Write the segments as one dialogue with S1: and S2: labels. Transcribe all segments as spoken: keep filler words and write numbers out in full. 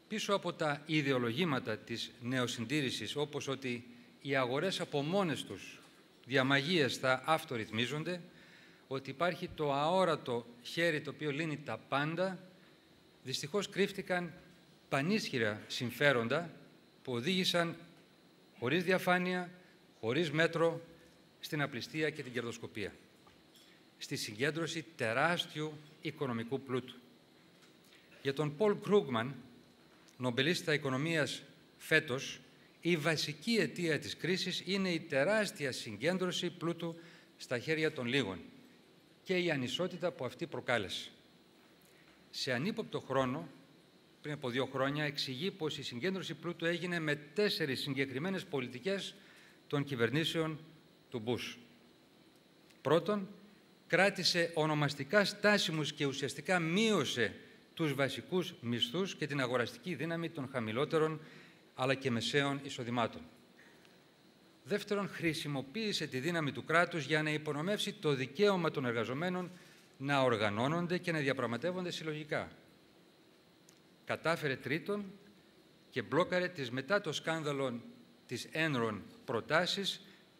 S1: Πίσω από τα ιδεολογήματα της νεοσυντήρησης, όπως ότι οι αγορές από μόνες τους διαμαγείας θα αυτορυθμίζονται, ότι υπάρχει το αόρατο χέρι το οποίο λύνει τα πάντα, δυστυχώς κρύφτηκαν πανίσχυρα συμφέροντα που οδήγησαν χωρίς διαφάνεια, χωρίς μέτρο, στην απληστία και την κερδοσκοπία, στη συγκέντρωση τεράστιου οικονομικού πλούτου. Για τον Πολ Κρούγκμαν, νομπελίστα οικονομίας φέτος, η βασική αιτία της κρίσης είναι η τεράστια συγκέντρωση πλούτου στα χέρια των λίγων και η ανισότητα που αυτή προκάλεσε. Σε ανύποπτο χρόνο, πριν από δύο χρόνια, εξηγεί πως η συγκέντρωση πλούτου έγινε με τέσσερις συγκεκριμένες πολιτικές των κυβερνήσεων του Μπούς. Πρώτον, κράτησε ονομαστικά στάσιμους και ουσιαστικά μείωσε τους βασικούς μισθούς και την αγοραστική δύναμη των χαμηλότερων αλλά και μεσαίων εισοδημάτων. Δεύτερον, χρησιμοποίησε τη δύναμη του κράτους για να υπονομεύσει το δικαίωμα των εργαζομένων να οργανώνονται και να διαπραγματεύονται συλλογικά. Κατάφερε τρίτον και μπλόκαρε τις μετά το σκάνδαλο της Enron προτάσεις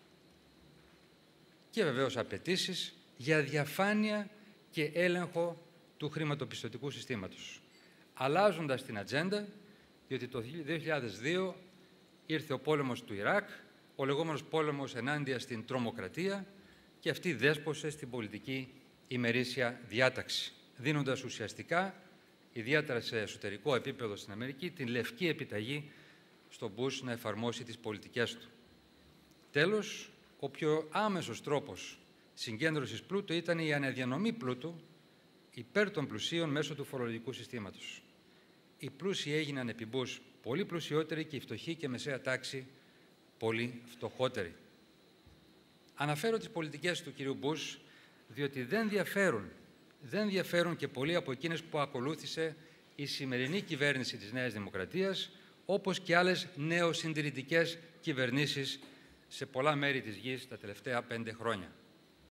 S1: και βεβαίως απαιτήσεις για διαφάνεια και έλεγχο του χρηματοπιστωτικού συστήματος, αλλάζοντας την ατζέντα, διότι το δύο χιλιάδες δύο ήρθε ο πόλεμος του Ιράκ, ο λεγόμενος πόλεμος ενάντια στην τρομοκρατία, και αυτή δέσπωσε στην πολιτική ημερήσια διάταξη, δίνοντας ουσιαστικά, ιδιαίτερα σε εσωτερικό επίπεδο στην Αμερική, την λευκή επιταγή στον Μπούς να εφαρμόσει τις πολιτικές του. Τέλος, ο πιο άμεσος τρόπος συγκέντρωσης πλούτου ήταν η αναδιανομή πλούτου υπέρ των πλουσίων μέσω του φορολογικού συστήματος. Οι πλούσιοι έγιναν επί Μπούς πολύ πλουσιότεροι και η φτωχή και μεσαία τάξη πολύ φτωχότεροι. Αναφέρω τις πολιτικές του κυρίου Μπούς, διότι δεν διαφέρουν, δεν διαφέρουν και πολλοί από εκείνες που ακολούθησε η σημερινή κυβέρνηση της Νέας Δημοκρατίας, όπως και άλλες νεοσυντηρητικές κυβερνήσεις σε πολλά μέρη της γης τα τελευταία πέντε χρόνια.